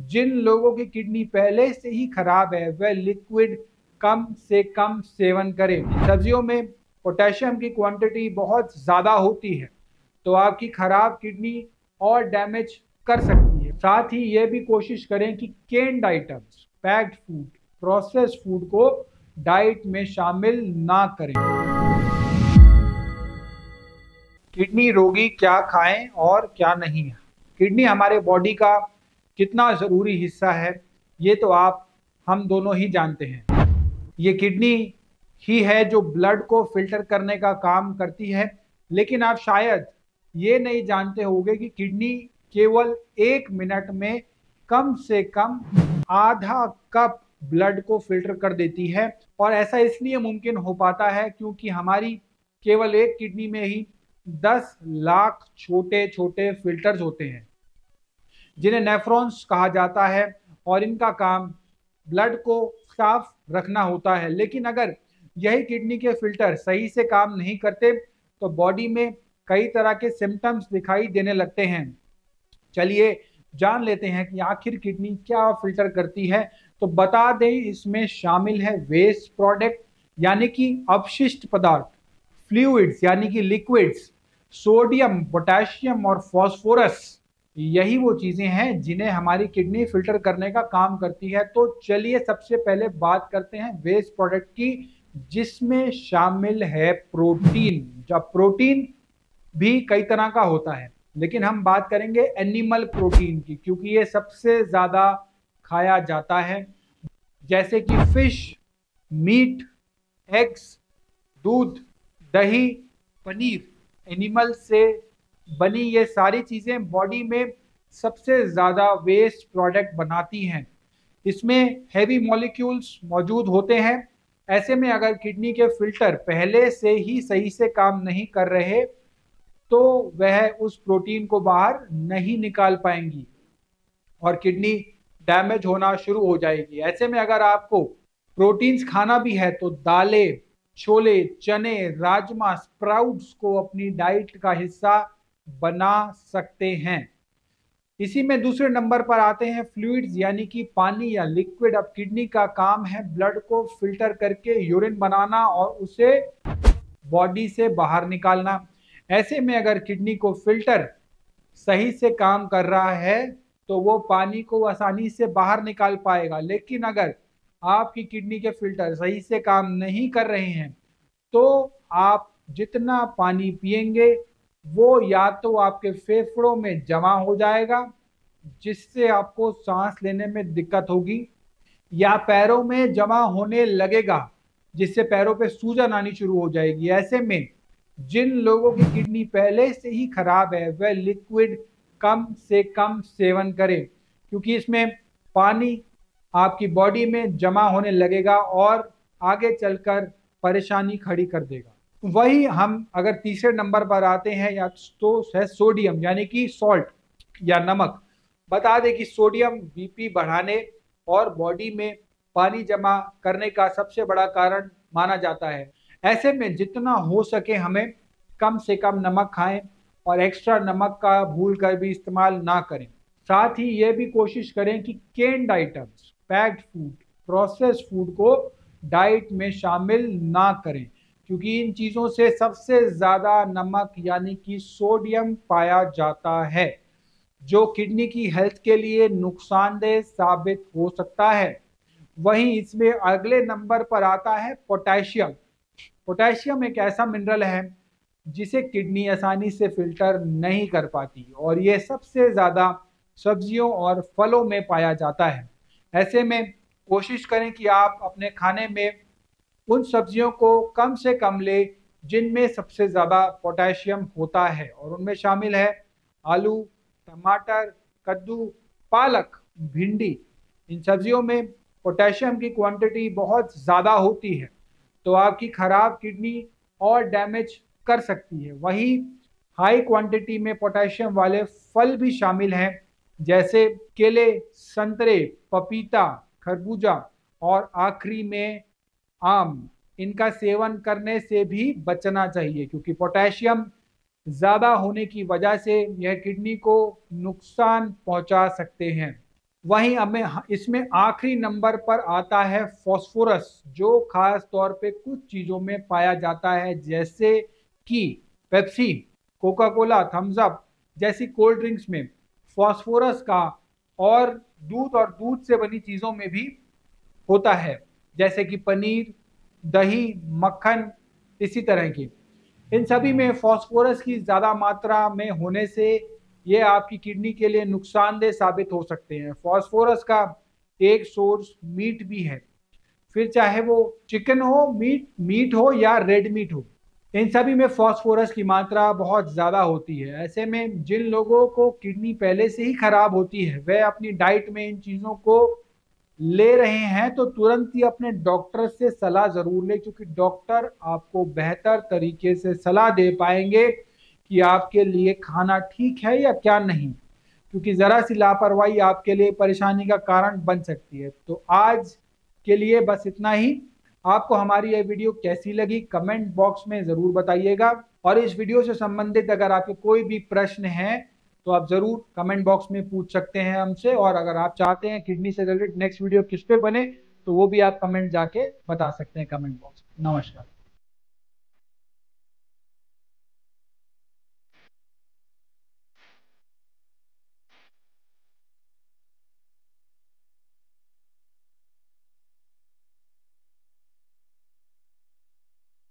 जिन लोगों की किडनी पहले से ही खराब है वह लिक्विड कम से कम सेवन करें। सब्जियों में पोटेशियम की क्वांटिटी बहुत ज़्यादा होती है, तो आपकी खराब किडनी और डैमेज कर सकती है। साथ ही यह भी कोशिश करें कि canned items, packed food, processed food को डाइट में शामिल ना करें। किडनी रोगी क्या खाएं और क्या नहीं। किडनी हमारे बॉडी का कितना ज़रूरी हिस्सा है ये तो आप हम दोनों ही जानते हैं। ये किडनी ही है जो ब्लड को फिल्टर करने का काम करती है, लेकिन आप शायद ये नहीं जानते होंगे कि किडनी केवल 1 मिनट में कम से कम आधा कप ब्लड को फिल्टर कर देती है। और ऐसा इसलिए मुमकिन हो पाता है क्योंकि हमारी केवल एक किडनी में ही 10 लाख छोटे छोटे फिल्टर्स होते हैं जिन्हें नेफ्रॉन्स कहा जाता है, और इनका काम ब्लड को साफ रखना होता है। लेकिन अगर यही किडनी के फिल्टर सही से काम नहीं करते तो बॉडी में कई तरह के सिम्टम्स दिखाई देने लगते हैं। चलिए जान लेते हैं कि आखिर किडनी क्या फिल्टर करती है। तो बता दें, इसमें शामिल है वेस्ट प्रोडक्ट यानी कि अपशिष्ट पदार्थ, फ्लूइड्स यानी कि लिक्विड्स, सोडियम, पोटेशियम और फास्फोरस। यही वो चीजें हैं जिन्हें हमारी किडनी फिल्टर करने का काम करती है। तो चलिए सबसे पहले बात करते हैं वेस्ट प्रोडक्ट की, जिसमें शामिल है प्रोटीन। जब प्रोटीन भी कई तरह का होता है, लेकिन हम बात करेंगे एनिमल प्रोटीन की, क्योंकि ये सबसे ज्यादा खाया जाता है, जैसे कि फिश, मीट, एग्स, दूध, दही, पनीर। एनिमल से बनी ये सारी चीजें बॉडी में सबसे ज्यादा वेस्ट प्रोडक्ट बनाती हैं। इसमें हैवी मॉलिक्यूल्स मौजूद होते हैं। ऐसे में अगर किडनी के फिल्टर पहले से ही सही से काम नहीं कर रहे तो वह उस प्रोटीन को बाहर नहीं निकाल पाएंगी और किडनी डैमेज होना शुरू हो जाएगी। ऐसे में अगर आपको प्रोटीन्स खाना भी है तो दालें, छोले, चने, राजमा, स्प्राउट्स को अपनी डाइट का हिस्सा बना सकते हैं। इसी में दूसरे नंबर पर आते हैं फ्लूइड्स यानी कि पानी या लिक्विड। अब किडनी का काम है ब्लड को फिल्टर करके यूरिन बनाना और उसे बॉडी से बाहर निकालना। ऐसे में अगर किडनी को फिल्टर सही से काम कर रहा है तो वो पानी को आसानी से बाहर निकाल पाएगा। लेकिन अगर आपकी किडनी के फिल्टर सही से काम नहीं कर रहे हैं तो आप जितना पानी पिएंगे वो या तो आपके फेफड़ों में जमा हो जाएगा, जिससे आपको सांस लेने में दिक्कत होगी, या पैरों में जमा होने लगेगा, जिससे पैरों पे सूजन आनी शुरू हो जाएगी। ऐसे में जिन लोगों की किडनी पहले से ही खराब है वह लिक्विड कम से कम सेवन करें, क्योंकि इसमें पानी आपकी बॉडी में जमा होने लगेगा और आगे चलकर परेशानी खड़ी कर देगा। वही हम अगर तीसरे नंबर पर आते हैं या तो है सोडियम यानी कि सॉल्ट या नमक। बता दें कि सोडियम बीपी बढ़ाने और बॉडी में पानी जमा करने का सबसे बड़ा कारण माना जाता है। ऐसे में जितना हो सके हमें कम से कम नमक खाएं और एक्स्ट्रा नमक का भूल कर भी इस्तेमाल ना करें। साथ ही ये भी कोशिश करें कि canned items, packed food, processed food को डाइट में शामिल ना करें, क्योंकि इन चीज़ों से सबसे ज़्यादा नमक यानी कि सोडियम पाया जाता है, जो किडनी की हेल्थ के लिए नुकसानदेह साबित हो सकता है। वहीं इसमें अगले नंबर पर आता है पोटेशियम। पोटेशियम एक ऐसा मिनरल है जिसे किडनी आसानी से फिल्टर नहीं कर पाती और ये सबसे ज़्यादा सब्जियों और फलों में पाया जाता है। ऐसे में कोशिश करें कि आप अपने खाने में उन सब्जियों को कम से कम ले जिनमें सबसे ज़्यादा पोटेशियम होता है, और उनमें शामिल है आलू, टमाटर, कद्दू, पालक, भिंडी। इन सब्जियों में पोटेशियम की क्वांटिटी बहुत ज़्यादा होती है, तो आपकी खराब किडनी और डैमेज कर सकती है। वहीं हाई क्वांटिटी में पोटेशियम वाले फल भी शामिल हैं, जैसे केले, संतरे, पपीता, खरबूजा और आखिरी में आम। इनका सेवन करने से भी बचना चाहिए, क्योंकि पोटेशियम ज़्यादा होने की वजह से यह किडनी को नुकसान पहुंचा सकते हैं। वहीं हमें इसमें आखिरी नंबर पर आता है फॉस्फोरस, जो खास तौर पे कुछ चीजों में पाया जाता है, जैसे कि Pepsi, Coca Cola, Thums Up जैसी कोल्ड ड्रिंक्स में फॉस्फोरस का, और दूध से बनी चीजों में भी होता है, जैसे कि पनीर, दही, मक्खन, इसी तरह की। इन सभी में फास्फोरस की ज़्यादा मात्रा में होने से ये आपकी किडनी के लिए नुकसानदेह साबित हो सकते हैं। फास्फोरस का एक सोर्स मीट भी है, फिर चाहे वो चिकन हो, मीट हो या रेड मीट हो, इन सभी में फास्फोरस की मात्रा बहुत ज़्यादा होती है। ऐसे में जिन लोगों को किडनी पहले से ही खराब होती है, वे अपनी डाइट में इन चीज़ों को ले रहे हैं तो तुरंत ही अपने डॉक्टर से सलाह जरूर लें, क्योंकि डॉक्टर आपको बेहतर तरीके से सलाह दे पाएंगे कि आपके लिए खाना ठीक है या क्या नहीं, क्योंकि जरा सी लापरवाही आपके लिए परेशानी का कारण बन सकती है। तो आज के लिए बस इतना ही। आपको हमारी ये वीडियो कैसी लगी कमेंट बॉक्स में जरूर बताइएगा, और इस वीडियो से संबंधित अगर आपके कोई भी प्रश्न है तो आप जरूर कमेंट बॉक्स में पूछ सकते हैं हमसे, और अगर आप चाहते हैं किडनी से रिलेटेड नेक्स्ट वीडियो किस पे बने तो वो भी आप कमेंट जाके बता सकते हैं कमेंट बॉक्स में। नमस्कार।